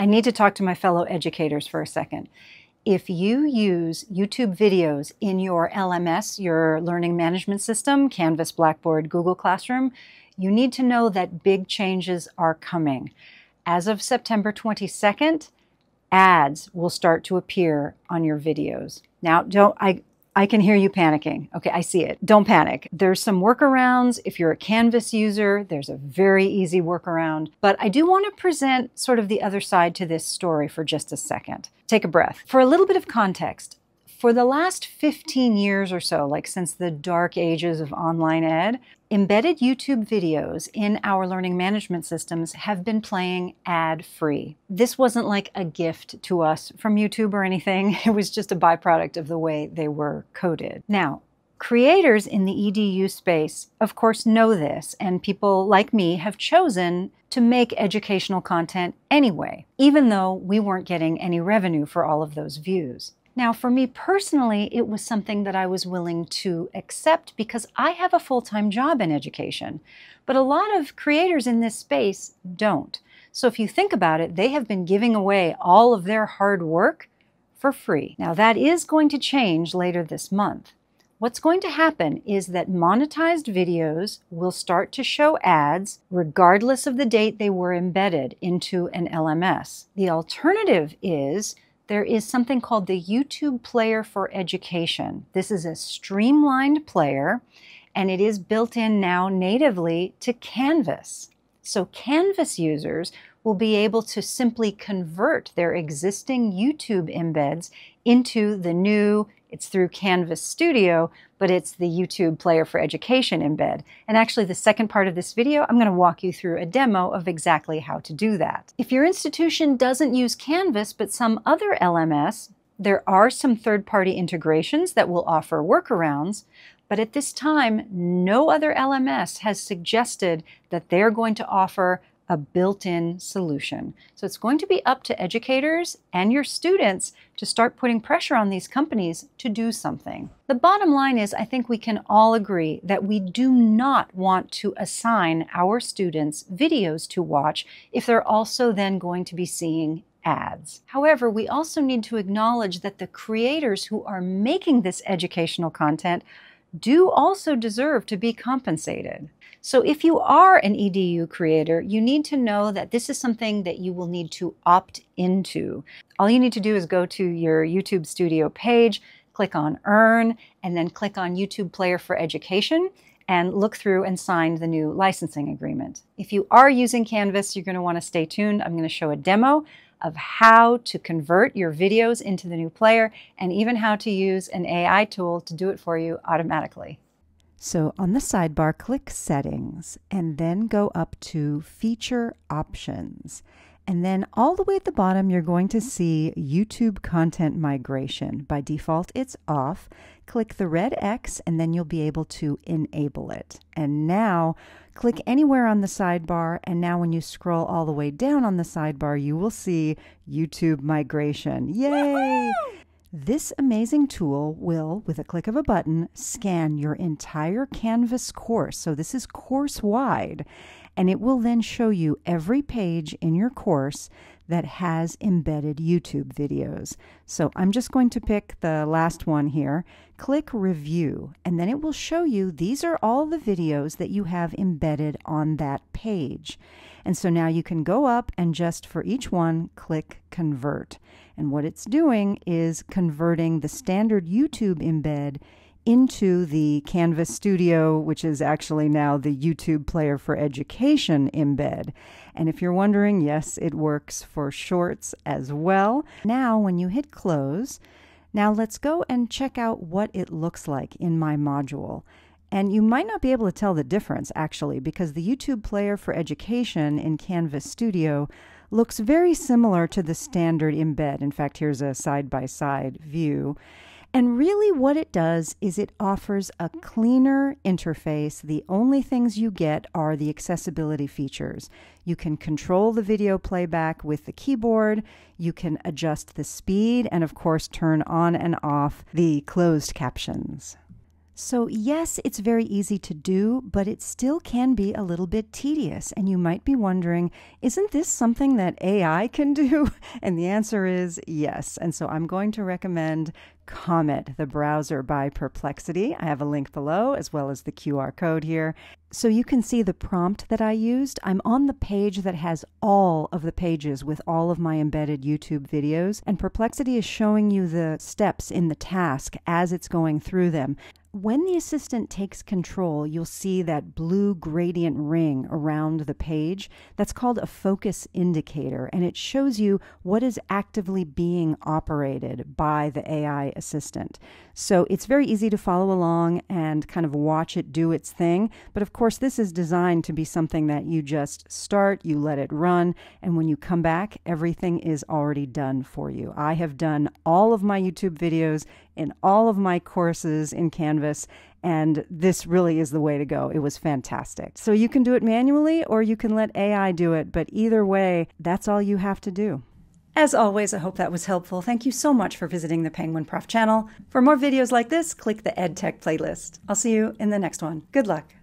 I need to talk to my fellow educators for a second. If you use YouTube videos in your LMS, your learning management system, Canvas, Blackboard, Google Classroom, you need to know that big changes are coming. As of September 22nd, ads will start to appear on your videos. Now, I can hear you panicking. Okay, I see it. Don't panic. There's some workarounds. If you're a Canvas user, there's a very easy workaround. But I do want to present sort of the other side to this story for just a second. Take a breath. For a little bit of context, for the last 15 years or so, like since the dark ages of online ed, embedded YouTube videos in our learning management systems have been playing ad-free. This wasn't like a gift to us from YouTube or anything. It was just a byproduct of the way they were coded. Now, creators in the EDU space, of course, know this, and people like me have chosen to make educational content anyway, even though we weren't getting any revenue for all of those views. Now, for me personally, it was something that I was willing to accept because I have a full-time job in education. But a lot of creators in this space don't. So if you think about it, they have been giving away all of their hard work for free. Now, that is going to change later this month. What's going to happen is that monetized videos will start to show ads regardless of the date they were embedded into an LMS. The alternative is there is something called the YouTube Player for Education. This is a streamlined player, and it is built in now natively to Canvas. So Canvas users will be able to simply convert their existing YouTube embeds into the new, it's through Canvas Studio, but it's the YouTube Player for Education embed. And actually the second part of this video, I'm going to walk you through a demo of exactly how to do that. If your institution doesn't use Canvas, but some other LMS, there are some third-party integrations that will offer workarounds, but at this time, no other LMS has suggested that they're going to offer a built-in solution. So it's going to be up to educators and your students to start putting pressure on these companies to do something. The bottom line is, I think we can all agree that we do not want to assign our students videos to watch if they're also then going to be seeing ads. However, we also need to acknowledge that the creators who are making this educational content do also deserve to be compensated. So if you are an EDU creator, you need to know that this is something that you will need to opt into. All you need to do is go to your YouTube Studio page, click on Earn, and then click on YouTube Player for Education, and look through and sign the new licensing agreement. If you are using Canvas, you're going to want to stay tuned. I'm going to show a demo of how to convert your videos into the new player, and even how to use an AI tool to do it for you automatically. So on the sidebar, click Settings, and then go up to Feature Options. And then all the way at the bottom, you're going to see YouTube Content Migration. By default, it's off. Click the red X, and then you'll be able to enable it. And now, click anywhere on the sidebar, and now when you scroll all the way down on the sidebar, you will see YouTube Migration. Yay! This amazing tool will, with a click of a button, scan your entire Canvas course. So this is course-wide, and it will then show you every page in your course that has embedded YouTube videos. So I'm just going to pick the last one here. Click Review, and then it will show you these are all the videos that you have embedded on that page. And so now you can go up and just for each one, click Convert. And what it's doing is converting the standard YouTube embed into the Canvas Studio, which is actually now the YouTube Player for Education embed. And if you're wondering, yes, it works for shorts as well. Now, when you hit close, now let's go and check out what it looks like in my module. And you might not be able to tell the difference, actually, because the YouTube Player for Education in Canvas Studio looks very similar to the standard embed. In fact, here's a side-by-side view. And really what it does is it offers a cleaner interface. The only things you get are the accessibility features. You can control the video playback with the keyboard, you can adjust the speed, and of course turn on and off the closed captions. So yes, it's very easy to do, but it still can be a little bit tedious. And you might be wondering, isn't this something that AI can do? And the answer is yes. And so I'm going to recommend Comet, the browser by Perplexity. I have a link below as well as the QR code here. So you can see the prompt that I used. I'm on the page that has all of the pages with all of my embedded YouTube videos, and Perplexity is showing you the steps in the task as it's going through them. When the assistant takes control, you'll see that blue gradient ring around the page. That's called a focus indicator, and it shows you what is actively being operated by the AI assistant. So it's very easy to follow along and kind of watch it do its thing. But of course, this is designed to be something that you just start, you let it run, and when you come back, everything is already done for you. I have done all of my YouTube videos in all of my courses in Canvas, and this really is the way to go. It was fantastic. So you can do it manually or you can let AI do it, but either way, that's all you have to do. As always, I hope that was helpful. Thank you so much for visiting the Penguin Prof channel. For more videos like this, click the EdTech playlist. I'll see you in the next one. Good luck.